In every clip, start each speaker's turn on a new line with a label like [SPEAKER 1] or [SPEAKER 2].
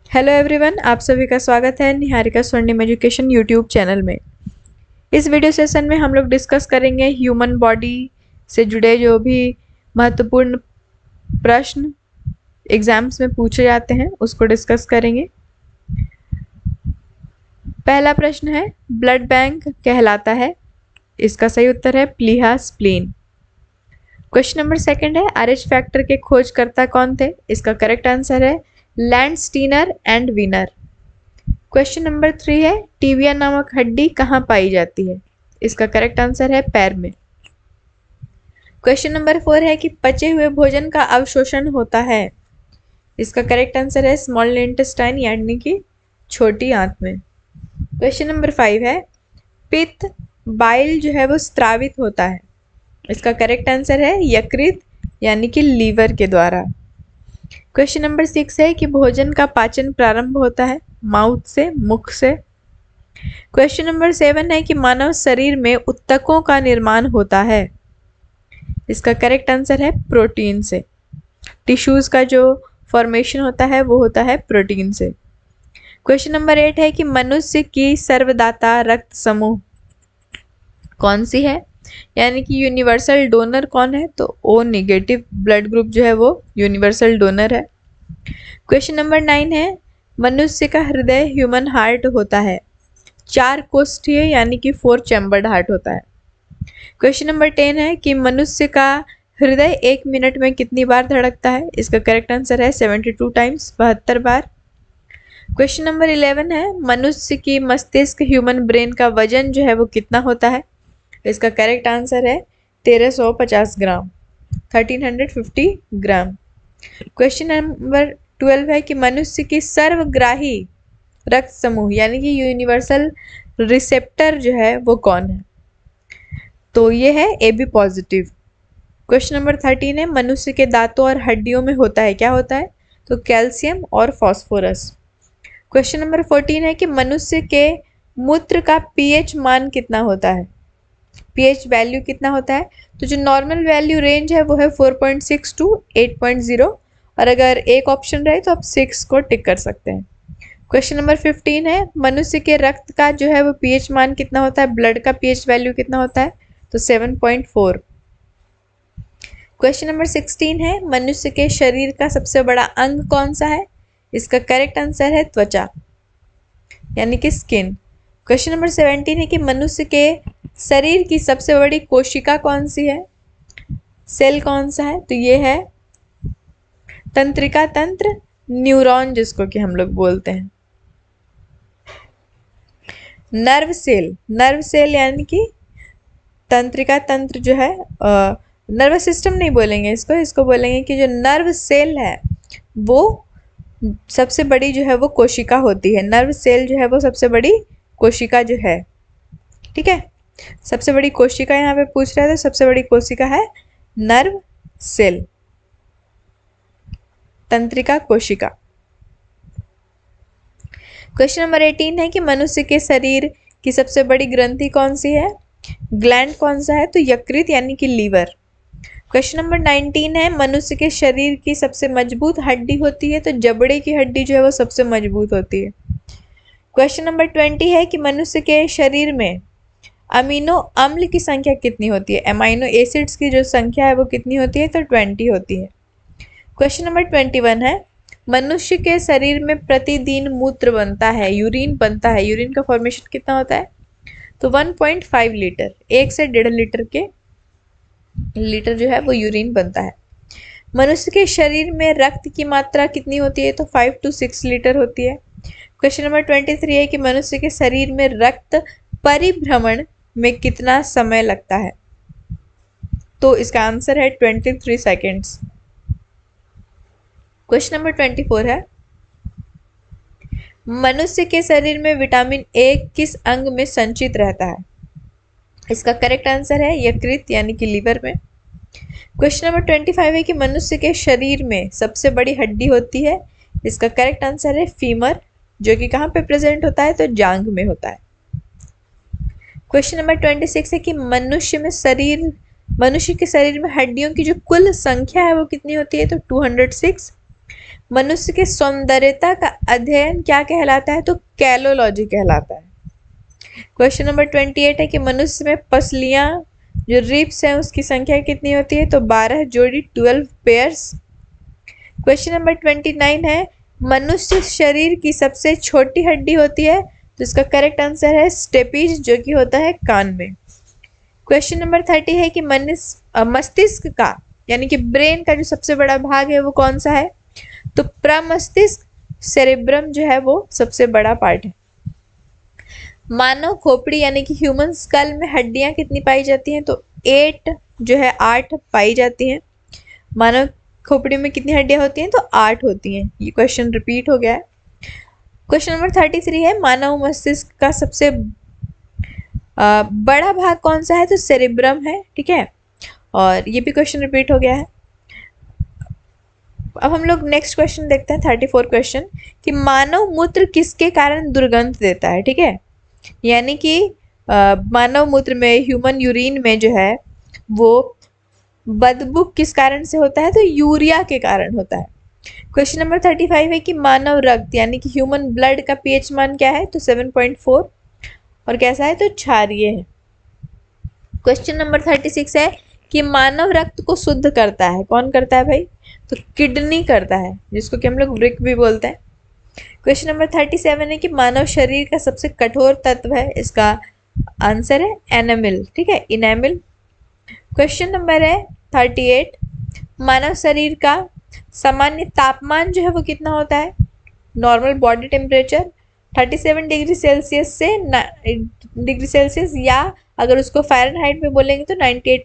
[SPEAKER 1] Hello everyone, आप सभी का स्वागत है निहारिका स्वर्णिम एजुकेशन यूट्यूब चैनल में। इस वीडियो सेशन में हम लोग डिस्कस करेंगे ह्यूमन बॉडी से जुड़े जो भी महत्वपूर्ण प्रश्न एग्जाम्स में पूछे जाते हैं उसको डिस्कस करेंगे। पहला प्रश्न है, ब्लड बैंक कहलाता है? इसका सही उत्तर है प्लीहा स्प्लीन। क्वेश्चन नंबर सेकंड है, आरएच फैक्टर के खोजकर्ता कौन थे? इसका करेक्ट आंसर है Landsteiner and Wiener. Question number 3 है, टीबिया नामक हड्डी कहाँ पाई जाती है? इसका करेक्ट आंसर है पैर में। क्वेश्चन नंबर 4 है कि पचे हुए भोजन का अवशोषण होता है। इसका करेक्ट आंसर है स्मॉल इंटेस्टाइन यानी कि छोटी आंत में। क्वेश्चन नंबर 5 है, पित्त बाइल जो है वो स्त्रावित होता है। इसका करेक्ट आंसर है यकृत यानी कि लीवर के द्वारा। क्वेश्चन नंबर 6 है कि भोजन का पाचन प्रारंभ होता है माउथ से, मुख से। क्वेश्चन नंबर 7 है कि मानव शरीर में ऊतकों का निर्माण होता है। इसका करेक्ट आंसर है प्रोटीन से। टिश्यूज का जो फॉर्मेशन होता है वो होता है प्रोटीन से। क्वेश्चन नंबर 8 है कि मनुष्य की सर्वदाता रक्त समूह कौन सी है, यानी कि यूनिवर्सल डोनर कौन है? तो ओ नेगेटिव ब्लड ग्रुप जो है वो यूनिवर्सल डोनर है। क्वेश्चन नंबर 9 है, मनुष्य का हृदय ह्यूमन हार्ट होता है 4 कोष्ठीय यानी कि 4 चैम्बर्ड हार्ट होता है। क्वेश्चन नंबर 10 है कि मनुष्य का हृदय 1 मिनट में कितनी बार धड़कता है? इसका करेक्ट आंसर है 72 टाइम्स, 72 बार। क्वेश्चन नंबर 11 है, मनुष्य की मस्तिष्क ह्यूमन ब्रेन का वजन जो है वो कितना होता है? इसका करेक्ट आंसर है 1350 ग्राम, 1350 ग्राम। क्वेश्चन नंबर 12 है कि मनुष्य की सर्वग्राही रक्त समूह यानी कि यूनिवर्सल रिसेप्टर जो है वो कौन है? तो ये है A B positive. Question number 13 है, मनुष्य के दांतों और हड्डियों में होता है, क्या होता है? तो कैल्शियम और फास्फोरस। क्वेश्चन नंबर 14 है कि मनुष्य के मूत्र का पीएच मान कितना होता है? पीएच वैल्यू कितना होता है? तो जो नॉर्मल वैल्यू रेंज है वो है 4.6 टू 8.0, और अगर एक ऑप्शन रहे तो आप 6 को टिक कर सकते हैं। क्वेश्चन नंबर 15 है, मनुष्य के रक्त का जो है वो पीएच मान कितना होता है? ब्लड का पीएच वैल्यू कितना होता है? तो 7.4। क्वेश्चन नंबर 16 है, मनुष्य के शरीर का सबसे बड़ा अंग कौन सा है? इसका करेक्ट आंसर है त्वचा यानी कि स्किन। क्वेश्चन नंबर 17 है कि मनुष्य के शरीर की सबसे बड़ी कोशिका कौन सी है? सेल कौन सा है? तो ये है तंत्रिका तंत्र, न्यूरॉन जिसको कि हम लोग बोलते हैं। नर्व सेल, नर्व सेल यानी कि तंत्रिका तंत्र जो है, नर्वस सिस्टम नहीं बोलेंगे इसको, इसको बोलेंगे कि जो नर्व सेल है वो सबसे बड़ी जो है वो कोशिका होती है। नर्व सेल जो है वो सबसे बड़ी कोशिका जो है, ठीक है। सबसे बड़ी कोशिका यहाँ पे पूछ रहे थे, सबसे बड़ी कोशिका है नर्व सेल, तंत्रिका कोशिका। क्वेश्चन नंबर 18 है कि मनुष्य के शरीर की सबसे बड़ी ग्रंथि कौन सी है? ग्लैंड कौन सा है? तो यकृत यानी कि लीवर। क्वेश्चन नंबर 19 है, मनुष्य के शरीर की सबसे मजबूत हड्डी होती है, तो जबड़े की हड्डी जो है वो सबसे मजबूत होती है। क्वेश्चन नंबर 20 है कि मनुष्य के शरीर में अमीनो अम्ल की संख्या कितनी होती है? अमाइनो एसिड्स की जो संख्या है वो कितनी होती है? तो 20 होती है। क्वेश्चन नंबर 21 है, मनुष्य के शरीर में प्रतिदिन मूत्र बनता है, यूरिन बनता है, यूरिन का फॉर्मेशन कितना होता है? तो 1.5 लीटर, 1 से 1.5 लीटर के लीटर जो है वो यूरिन बनता है। मनुष्य के शरीर में रक्त की मात्रा कितनी होती है? तो 5 to 6 लीटर होती है। क्वेश्चन नंबर 23 है कि मनुष्य के शरीर में रक्त परिभ्रमण में कितना समय लगता है? तो इसका आंसर है 23 सेकेंड्स। क्वेश्चन नंबर 24 है, मनुष्य के शरीर में विटामिन ए किस अंग में संचित रहता है? इसका करेक्ट आंसर है यकृत यानी कि लीवर में। क्वेश्चन नंबर 25 है कि मनुष्य के शरीर में सबसे बड़ी हड्डी होती है, इसका करेक्ट आंसर है फीमर, जो कि कहाँ पे प्रेजेंट होता है? तो जांघ में होता है। क्वेश्चन नंबर 26 है कि मनुष्य के शरीर में हड्डियों की जो कुल संख्या है वो कितनी होती है? तो 206। मनुष्य के सौंदर्यता का अध्ययन क्या कहलाता है? तो कैलोलॉजी कहलाता है। क्वेश्चन नंबर 28 है कि मनुष्य में पसलियां जो रिब्स है उसकी संख्या कितनी होती है? तो 12 जोड़ी, 12 पेयर्स। क्वेश्चन नंबर 29 है मनुष्य शरीर की सबसे छोटी हड्डी होती है? तो इसका करेक्ट आंसर है स्टेपीज, जो कि होता है कान में। क्वेश्चन नंबर 30 है कि मस्तिष्क का यानी कि ब्रेन का जो सबसे बड़ा भाग है वो कौन सा है? तो प्रमस्तिष्क, सेरेब्रम जो है वो सबसे बड़ा पार्ट है। मानव खोपड़ी यानी कि ह्यूमन स्कल में हड्डियां कितनी पाई जाती हैं? तो 8 जो है 8 पाई जाती हैं। मानव खोपड़ी में कितनी हड्डियां होती हैं? तो 8 होती हैं। ये क्वेश्चन रिपीट हो गया है। क्वेश्चन नंबर 33 है मानव मस्तिष्क का सबसे बड़ा भाग कौन सा है? तो सेरेब्रम है, ठीक है। और ये भी क्वेश्चन रिपीट हो गया है। अब हम लोग नेक्स्ट क्वेश्चन देखते हैं 34 क्वेश्चन कि मानव मूत्र किसके कारण दुर्गंध देता है? ठीक है, यानी कि मानव मूत्र में, ह्यूमन यूरिन में जो है वो बदबू किस कारण से होता है? तो यूरिया के कारण होता है। क्वेश्चन नंबर 35 है कि मानव रक्त यानी कि ह्यूमन ब्लड का पीएच मान क्या है? तो 7.4 और कैसा है? तो क्षारीय है। क्वेश्चन नंबर 36 है कि मानव रक्त को शुद्ध करता है, कौन करता है भाई? तो किडनी करता है, जिसको कि हम लोग वृक्क भी बोलते हैं। क्वेश्चन नंबर 37 है कि मानव शरीर का सबसे कठोर तत्व है, इसका आंसर है एनामिल, ठीक है, इनेमिल। क्वेश्चन नंबर है 38, मानव शरीर का सामान्य तापमान जो है वो कितना होता है? Normal body temperature 37 degree Celsius से डिग्री सेल्सियस, या अगर उसको फ़ारेनहाइट में बोलेंगे तो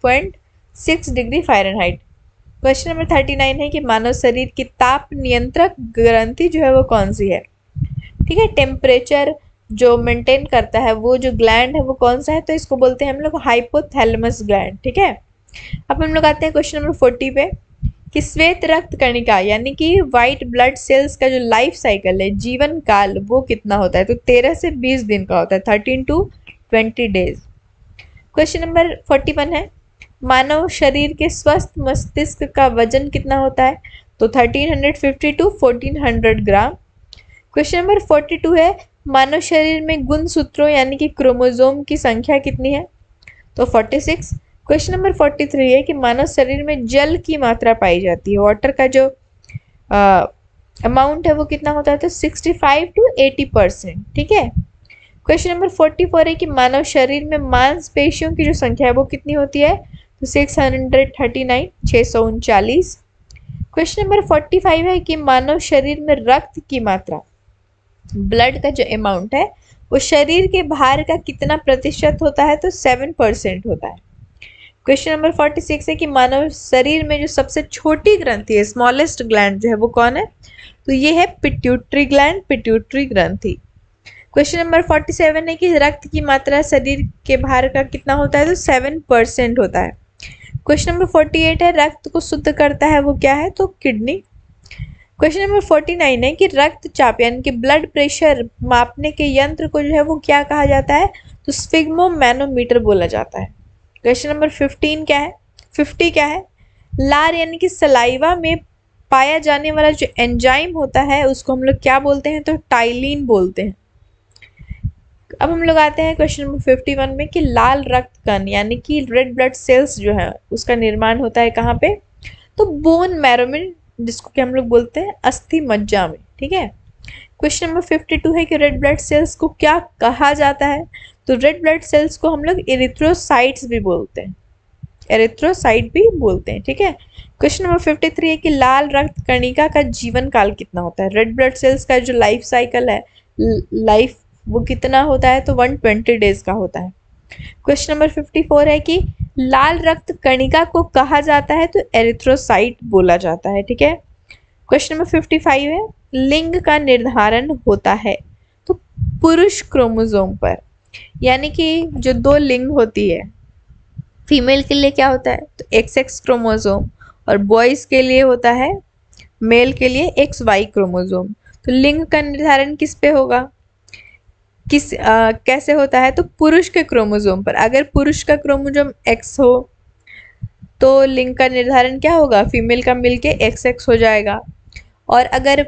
[SPEAKER 1] 98.6 डिग्री फ़ारेनहाइट। क्वेश्चन नंबर 39 है कि मानव शरीर की ताप नियंत्रक ग्रंथि जो है वो कौन सी है? ठीक है, टेम्परेचर जो मेंटेन करता है वो जो ग्लैंड है वो कौन सा है? तो इसको बोलते हैं हम लोग हाइपोथैलेमस ग्लैंड, ठीक है। अब हम लोग आते हैं क्वेश्चन नंबर 40 पे कि श्वेत रक्त कणिका यानी कि व्हाइट ब्लड सेल्स का जो लाइफ साइकिल है, जीवन काल, वो कितना होता है? तो 13 से 20 दिन का होता है, 13 to 20 डेज। क्वेश्चन नंबर 41 है मानव शरीर के स्वस्थ मस्तिष्क का वजन कितना होता है? तो 1350 to 1400 ग्राम। क्वेश्चन नंबर 42 है मानव शरीर में गुणसूत्रों यानी कि क्रोमोसोम की संख्या कितनी है? तो 46। क्वेश्चन नंबर 43 है कि मानव शरीर में जल की मात्रा पाई जाती है, वाटर का जो अमाउंट है वो कितना होता है? तो 65 to 80%, ठीक है। क्वेश्चन नंबर 44 है कि मानव शरीर में मांसपेशियों की जो संख्या है वो कितनी होती है? तो 639, 639। क्वेश्चन नंबर 45 है कि मानव शरीर में रक्त की मात्रा, ब्लड का जो अमाउंट है वो शरीर के भार का कितना प्रतिशत होता है? तो 7% होता है। क्वेश्चन नंबर 46 है कि मानव शरीर में जो सबसे छोटी ग्रंथि है, स्मॉलेस्ट ग्लैंड जो है वो कौन है? तो ये है पिट्यूटरी ग्लैंड, पिट्यूटरी ग्रंथि। क्वेश्चन नंबर 47 है कि रक्त की मात्रा शरीर के भार का कितना होता है? तो 7% होता है। क्वेश्चन नंबर 48 है रक्त को शुद्ध करता है वो क्या है? तो किडनी। क्वेश्चन नंबर 49 है कि रक्तचाप यानी कि ब्लड प्रेशर मापने के यंत्र को जो है वो क्या कहा जाता है? तो स्फिग्मोमैनोमीटर बोला जाता है। क्वेश्चन नंबर 15 क्या है? 50 क्या है? लार यानी कि सलाइवा में पाया जाने वाला जो एंजाइम होता है उसको हम लोग क्या बोलते हैं? तो टाइलिन बोलते हैं। अब हम लोग आते हैं क्वेश्चन नंबर 51 में कि लाल रक्त कण यानी कि रेड ब्लड सेल्स जो है उसका निर्माण होता है कहाँ पे? तो बोन मैरो में, जिसको कि हम लोग बोलते हैं अस्थि मज्जा में, ठीक है। क्वेश्चन नंबर 52 है कि रेड ब्लड सेल्स को क्या कहा जाता है? तो रेड ब्लड सेल्स को हम लोग एरिथ्रोसाइट्स भी बोलते हैं, एरिथ्रोसाइट भी बोलते हैं, ठीक है। क्वेश्चन नंबर 53 है कि लाल रक्त कणिका का जीवन काल कितना होता है? रेड ब्लड सेल्स का जो लाइफ साइकिल है, लाइफ वो कितना होता है? तो 120 डेज का होता है। क्वेश्चन नंबर 54 है कि लाल रक्त कणिका को कहा जाता है? तो एरिथ्रोसाइट बोला जाता है, ठीक है। क्वेश्चन नंबर 55 है लिंग का निर्धारण होता है तो पुरुष क्रोमोसोम पर, यानी कि जो दो लिंग होती है, फीमेल के लिए क्या होता है? तो XX क्रोमोसोम, और बॉयज के लिए होता है, मेल के लिए XY क्रोमोसोम। तो लिंग का निर्धारण किस पे होगा? कैसे होता है? तो पुरुष के क्रोमोसोम पर। अगर पुरुष का क्रोमोसोम X हो तो लिंग का निर्धारण क्या होगा? फीमेल का मिलके XX हो जाएगा। और अगर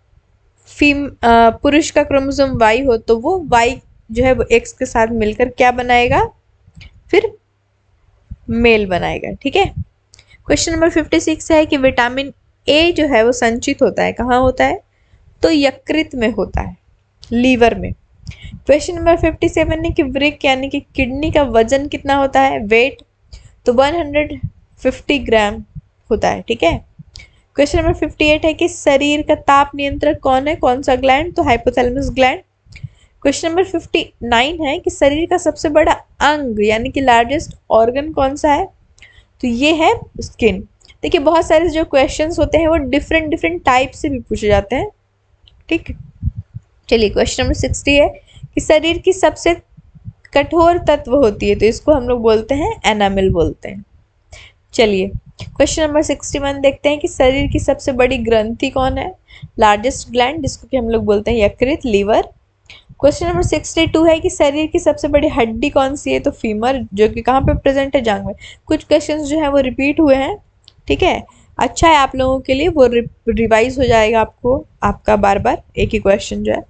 [SPEAKER 1] पुरुष का क्रोमोसोम Y हो तो वो Y जो है वो X के साथ मिलकर क्या बनाएगा, फिर मेल बनाएगा। ठीक है। क्वेश्चन नंबर 56 है कि विटामिन ए जो है वो संचित होता है, कहाँ होता है, तो यकृत में होता है, लीवर में। क्वेश्चन नंबर 57 है कि वृक्क यानी कि किडनी का वजन कितना होता है, वेट, तो 150 ग्राम होता है। ठीक है। क्वेश्चन नंबर 58 है कि शरीर का ताप नियंत्रक कौन है, कौन सा ग्लैंड, तो हाइपोथैलेमस ग्लैंड। क्वेश्चन नंबर 59 है कि शरीर का सबसे बड़ा अंग यानी कि लार्जेस्ट ऑर्गन कौन सा है, तो ये है स्किन। देखिए बहुत सारे जो क्वेश्चंस होते हैं वो डिफरेंट डिफरेंट टाइप से भी पूछे जाते हैं। ठीक। चलिए क्वेश्चन नंबर 60 है कि शरीर की सबसे कठोर तत्व होती है, तो इसको हम लोग बोलते हैं एनामिल बोलते हैं। चलिए क्वेश्चन नंबर 61 देखते हैं कि शरीर की सबसे बड़ी ग्रंथि कौन है, लार्जेस्ट ग्लैंड, जिसको कि हम लोग बोलते हैं यकृत, लीवर। क्वेश्चन नंबर 62 है कि शरीर की सबसे बड़ी हड्डी कौन सी है, तो फीमर, जो कि कहाँ पे प्रेजेंट है, जांघ में। कुछ क्वेश्चंस जो है वो रिपीट हुए हैं। ठीक है। अच्छा है आप लोगों के लिए, वो रिवाइज हो जाएगा आपको, आपका बार बार एक ही क्वेश्चन जो है।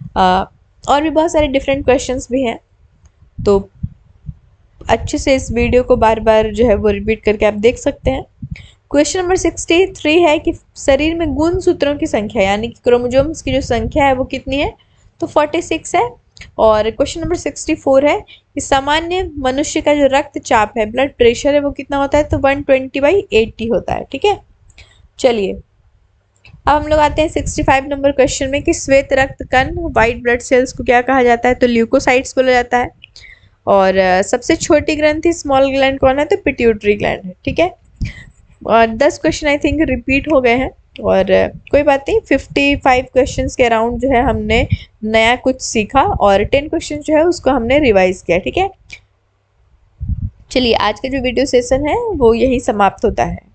[SPEAKER 1] और भी बहुत सारे डिफरेंट क्वेश्चंस भी हैं, तो अच्छे से इस वीडियो को बार बार जो है वो रिपीट करके आप देख सकते हैं। क्वेश्चन नंबर 63 है कि शरीर में गुणसूत्रों की संख्या यानी कि क्रोमोसोम्स की जो संख्या है वो कितनी है, तो 46 है। और क्वेश्चन नंबर 64 है कि सामान्य मनुष्य का जो रक्तचाप है, ब्लड प्रेशर है, वो कितना होता है, तो 120/80 होता है। ठीक है। चलिए अब हम लोग आते हैं 65 नंबर क्वेश्चन में कि श्वेत रक्त कण, व्हाइट ब्लड सेल्स को क्या कहा जाता है, तो ल्यूकोसाइट्स बोला जाता है। और सबसे छोटी ग्रंथि स्मॉल ग्लैंड कौन है, तो पिट्यूटरी ग्लैंड है। ठीक है। और 10 क्वेश्चन आई थिंक रिपीट हो गए हैं, और कोई बात नहीं, 55 क्वेश्चंस के अराउंड जो है हमने नया कुछ सीखा, और 10 क्वेश्चन जो है उसको हमने रिवाइज किया। ठीक है। चलिए आज का जो वीडियो सेशन है वो यही समाप्त होता है।